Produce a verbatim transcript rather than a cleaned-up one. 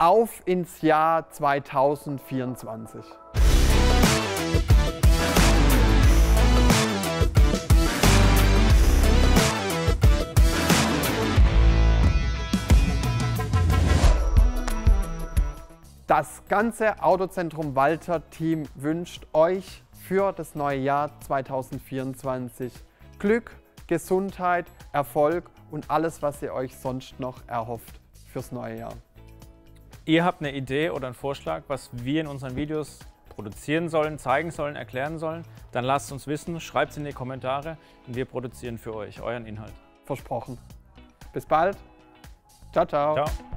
auf ins Jahr zweitausendvierundzwanzig. Das ganze Autozentrum Walter Team wünscht euch für das neue Jahr zweitausendvierundzwanzig Glück, Gesundheit, Erfolg und alles, was ihr euch sonst noch erhofft fürs neue Jahr. Ihr habt eine Idee oder einen Vorschlag, was wir in unseren Videos produzieren sollen, zeigen sollen, erklären sollen, dann lasst uns wissen, schreibt es in die Kommentare und wir produzieren für euch euren Inhalt. Versprochen. Bis bald. Ciao, ciao. Ciao.